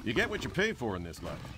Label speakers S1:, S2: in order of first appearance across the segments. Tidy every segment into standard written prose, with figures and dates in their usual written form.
S1: You get what you pay for in this life.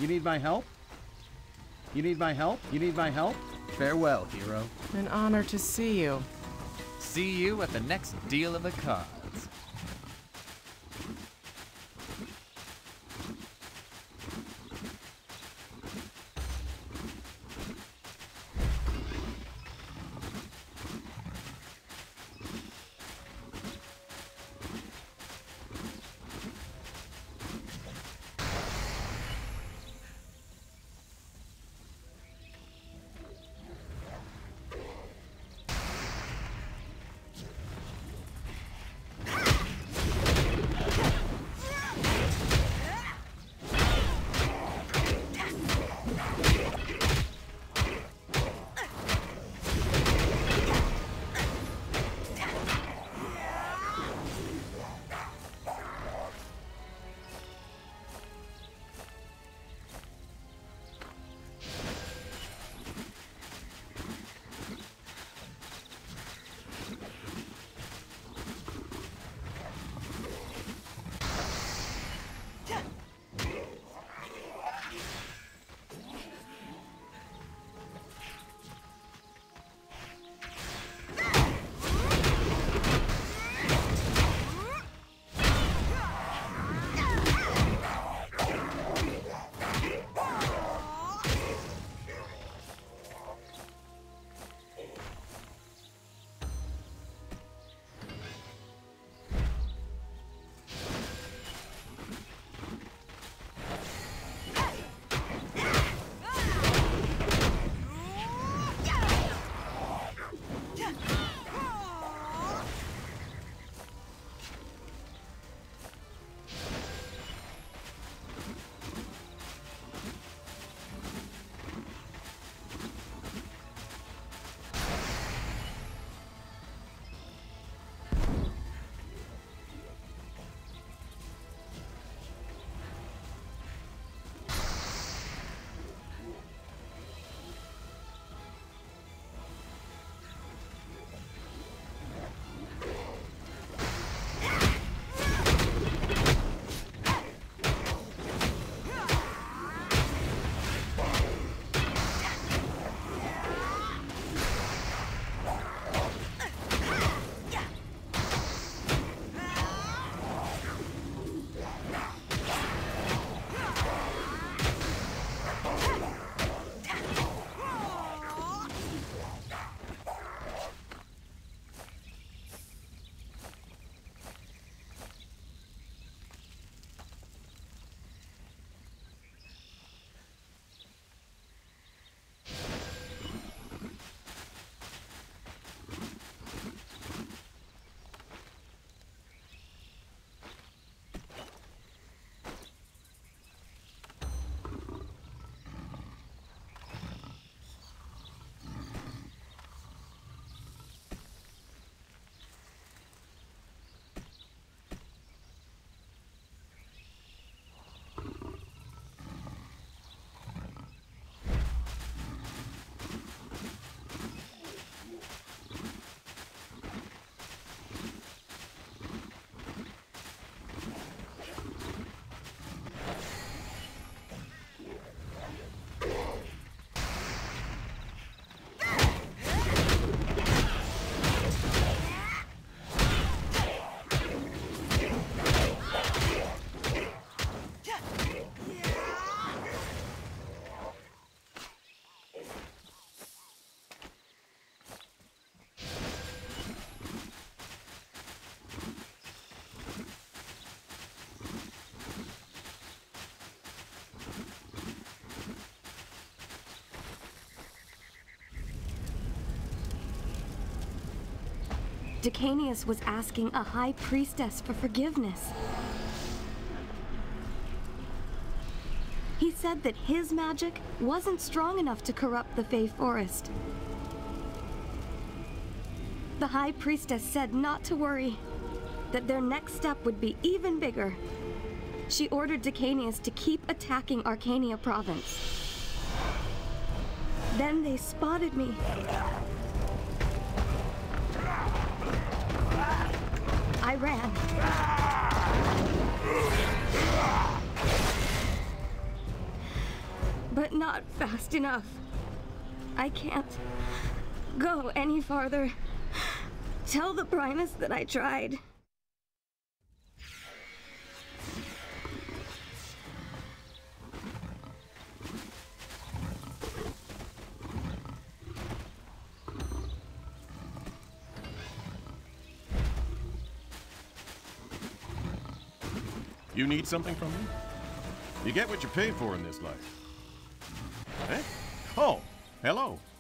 S2: You need my help? You need my help? You need my help? Farewell, hero.
S3: An honor to see you.
S4: See you at the next deal of the cards.
S5: Dicanius was asking a high priestess for forgiveness. He said that his magic wasn't strong enough to corrupt the Fey Forest. The high priestess said not to worry, that their next step would be even bigger. She ordered Dicanius to keep attacking Arcania province. Then they spotted me. I ran. but not fast enough. I can't go any farther. Tell the Primus that I tried.
S1: You need something from me? You get what you pay for in this life. Eh? Oh, hello.